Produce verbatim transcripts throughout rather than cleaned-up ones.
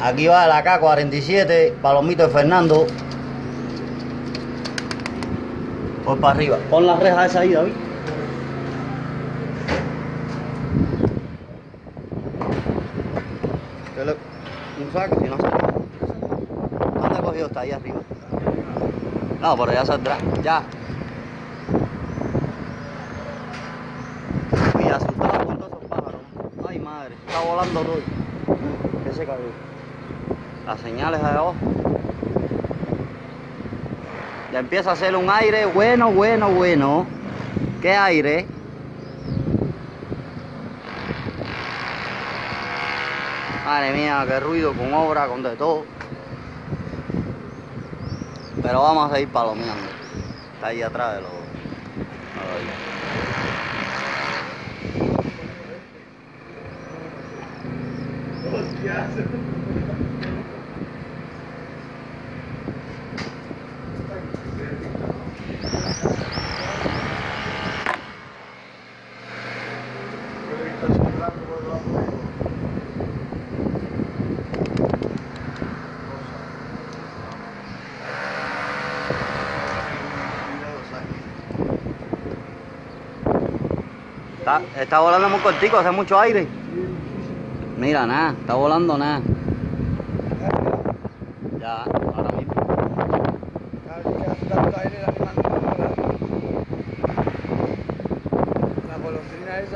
Aquí va la K cuarenta y siete, Palomito de Fernando. Voy para arriba. Pon la reja esa ahí, David. Un saco, si no se... ¿Dónde ha cogido? Está ahí arriba. No, pero ya saldrá. Ya. Y asustado con todos esos pájaros. Ay, madre. Está volando todo. ¿Qué se cayó? Las señales de abajo. Ya empieza a hacer un aire bueno, bueno, bueno. ¿Qué aire? Madre mía, qué ruido, con obra, con de todo. Pero vamos a seguir palomeando. Está ahí atrás de los... Está, está volando muy cortico, hace mucho aire. Mira, nada, está volando nada. Ya, ahora mismo. La golondrina esa.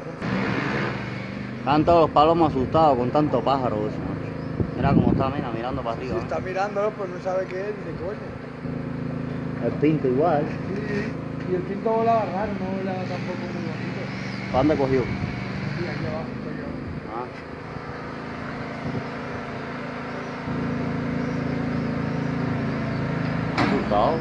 Están todos los palomos asustados con tanto pájaro. Eso. Mira cómo está, mira, mirando para arriba. Si está mirándolo, pues no sabe qué es, ni coño. El pinto igual. Sí, y el pinto volaba raro, no volaba tampoco muy bonito. ¿Para dónde cogió? Sí, aquí abajo, aquí abajo. Ah. Asustado.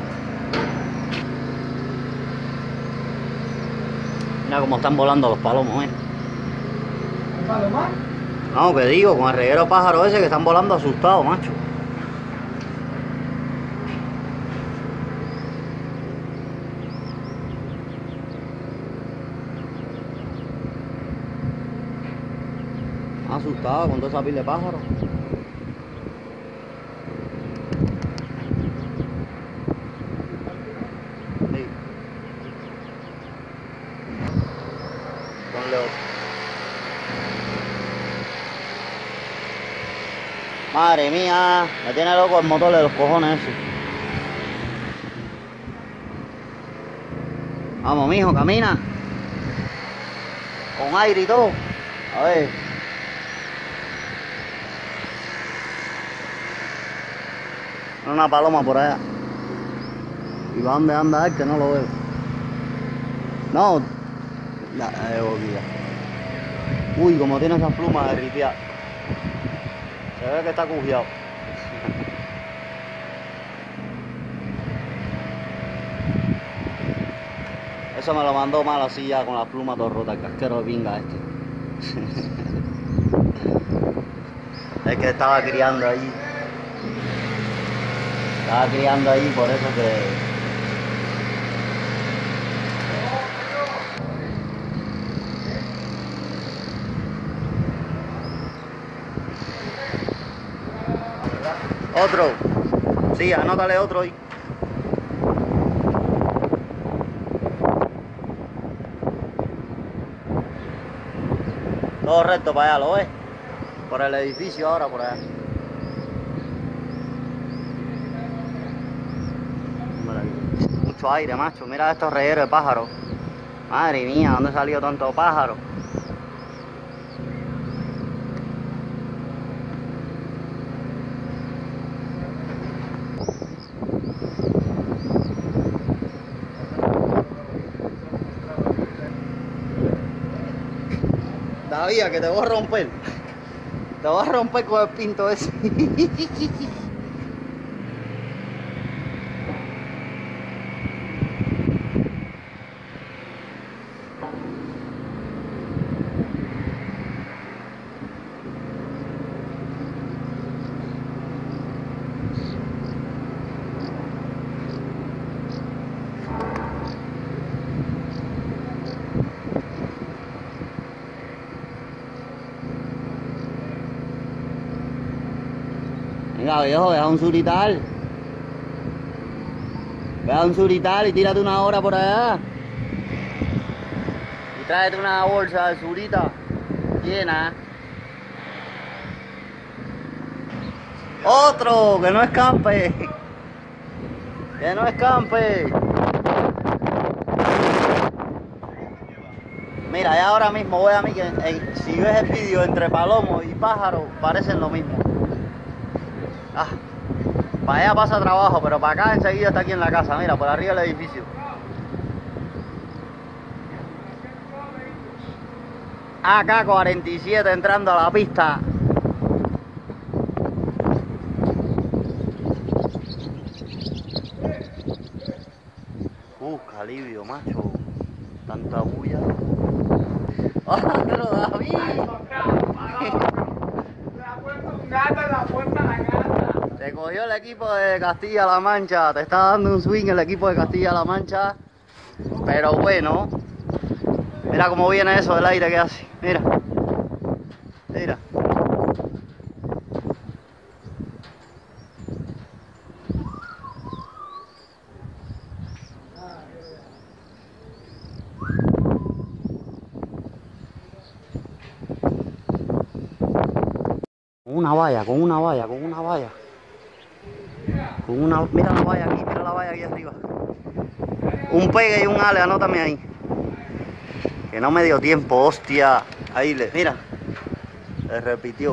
Mira cómo están volando los palomos, eh. ¿Un palomar? No, que digo, con el reguero pájaro ese que están volando asustados, macho. Asustado con toda esa pila de pájaros. Sí. Ponle otro. Madre mía, me tiene loco el motor de los cojones ese. Vamos, mijo, camina. Con aire y todo. A ver. Una paloma por allá. ¿Y para dónde anda él? Que no lo veo. No. Ya, ya ya. Uy, como tiene esas plumas derritidas. Se ve que está cujiado. Eso me lo mandó mal así ya con las plumas todo rotas, el casquero de pinga este. Es que estaba criando ahí. Estaba criando ahí, por eso que... Otro. Sí, anótale otro ahí. Todo recto para allá, ¿lo ves? Por el edificio ahora, por allá. Mucho aire, macho. Mira estos regueros de pájaros. Madre mía, ¿dónde salió tanto pájaro? David, que te voy a romper. Te voy a romper con el pinto ese. Venga, viejo, deja un surital. Ve a un surital y tírate una hora por allá. Y tráete una bolsa de surita llena. Otro, que no escampe. Que no escampe. Mira, ya ahora mismo voy a mí que eh, si ves el vídeo entre palomo y pájaro parecen lo mismo. Ah, para allá pasa trabajo, pero para acá enseguida está aquí en la casa. Mira, por arriba del edificio. A K cuarenta y siete entrando a la pista. Uh, alivio, macho. Tanta bulla. ¡Otro, David! Te cogió el equipo de Castilla-La Mancha. Te está dando un swing el equipo de Castilla-La Mancha. Pero bueno. Mira cómo viene eso del aire que hace. Mira. Mira. Con una valla, con una valla, con una valla. Con una... Mira la valla aquí, mira la valla aquí arriba. Un pegue y un ale, anótame ahí. Que no me dio tiempo, hostia. Ahí le, mira. Se repitió.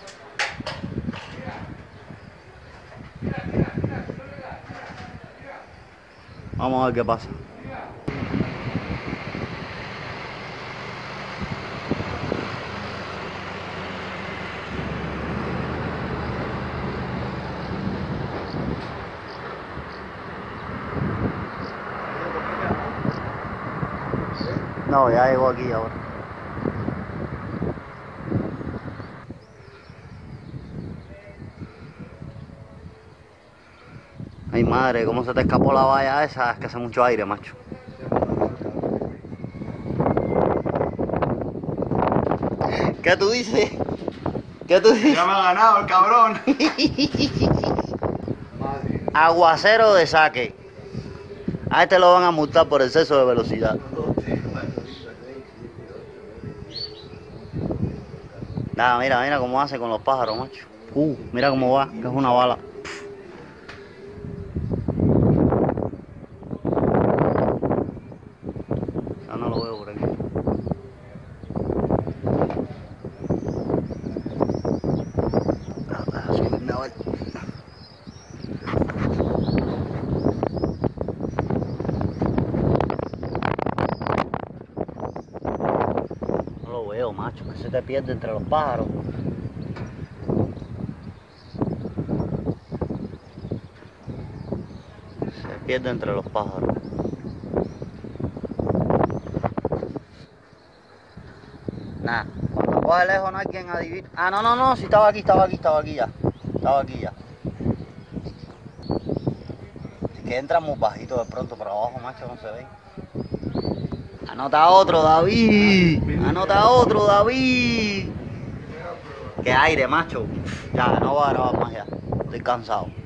Vamos a ver qué pasa. No, ya llegó aquí ahora. Ay madre, cómo se te escapó la valla esa, es que hace mucho aire, macho. ¿Qué tú dices? ¿Qué tú dices? Ya me ha ganado el cabrón. Aguacero de saque. A este lo van a multar por exceso de velocidad. Nada, mira, mira cómo hace con los pájaros, macho. Uh, mira cómo va, que es una bala. Ya no lo veo por aquí. Ah, subirme a ver. No lo veo, macho, que se te pierde entre los pájaros. Se pierde entre los pájaros. Nada, cuando coge lejos no hay quien adivine. Ah, no, no, no, si estaba aquí, estaba aquí, estaba aquí ya. Estaba aquí ya. Es que entra muy bajito de pronto, pero abajo, macho, no se ve. Anota otro, David. Anota otro, David. Qué aire, macho. Ya, no voy a grabar más ya. Estoy cansado.